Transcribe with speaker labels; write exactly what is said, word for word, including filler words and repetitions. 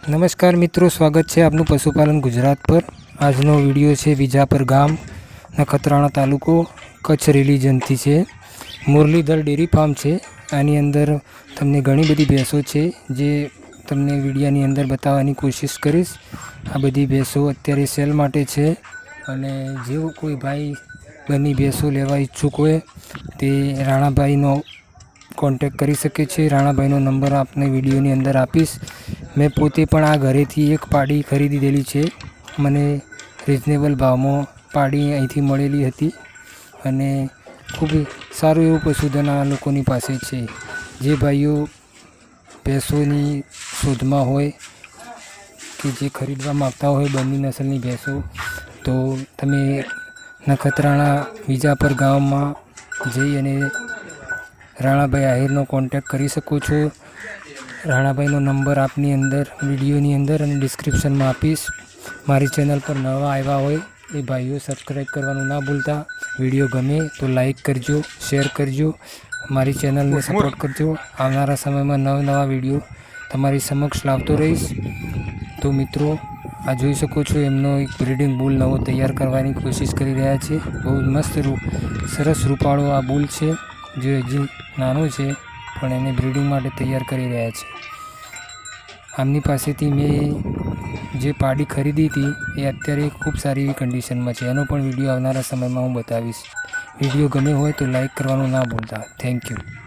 Speaker 1: નમસ્કાર મિત્રો, સ્વાગત છે આપનું પશુપાલન ગુજરાત પર। આજનો વિડીયો છે વિજાપર ગામ, નખત્રાણા તાલુકો, કચ્છ રિલીજનથી છે। મુરલીધર ડેરી ફાર્મ છે। આની અંદર તમને ઘણી બધી ભેંસો છે જે તમને વિડીયોની અંદર બતાવવાની કોશિશ કરીશ। આ બધી ભેંસો અત્યારે સેલ માટે છે અને જેવો કોઈ ભાઈ બની ભેંસો લેવા ઈચ્છુક હોય તે રાણાભાઈનો કોન્ટેક્ટ કરી શકે છે। રાણાભાઈનો નંબર આપને વિડીયોની અંદર આપીશ। મેં પોતે પણ આ ઘરેથી એક પાડી ખરીદી દેલી છે। મને રિઝનેબલ ભાવમાં પાડી અહીંથી મળેલી હતી અને ખૂબ સારું એવું પશુધન આ લોકોની પાસે છે। જે ભાઈઓ ભેંસોની શોધમાં હોય કે જે ખરીદવા માગતા હોય બની નસલની ભેંસો, તો તમે નખત્રાણા વિજાપર ગામમાં જઈ અને રાણાભાઈ આહિરનો કોન્ટેક્ટ કરી શકો છો। રાણાભાઈનો નંબર આપની અંદર વિડીયોની અંદર અને ડિસ્ક્રિપ્શનમાં આપીશ। મારી ચેનલ પર નવા આવ્યા હોય એ ભાઈઓ સબસ્ક્રાઈબ કરવાનું ના ભૂલતા। વિડીયો ગમે તો લાઈક કરજો, શેર કરજો, મારી ચેનલને સપોર્ટ કરજો। આવનારા સમયમાં નવા નવા વિડીયો તમારી સમક્ષ લાવતો રહીશ। તો મિત્રો, આ જોઈ શકો છો એમનો એક બ્રીડિંગ બુલ નવો તૈયાર કરવાની કોશિશ કરી રહ્યા છે। બહુ મસ્ત રૂ સરસ રૂપાળો આ બુલ છે, જે હજી નાનો છે પણ એને બ્રીડિંગ માટે તૈયાર કરી રહ્યા છે। આમની પાસેથી મેં જે પાડી ખરીદી હતી એ અત્યારે ખૂબ સારી એવી કન્ડિશનમાં છે। એનો પણ વિડીયો આવનારા સમયમાં હું બતાવીશ। વિડીયો ગમે હોય તો લાઈક કરવાનું ના ભૂલતા। Thank you.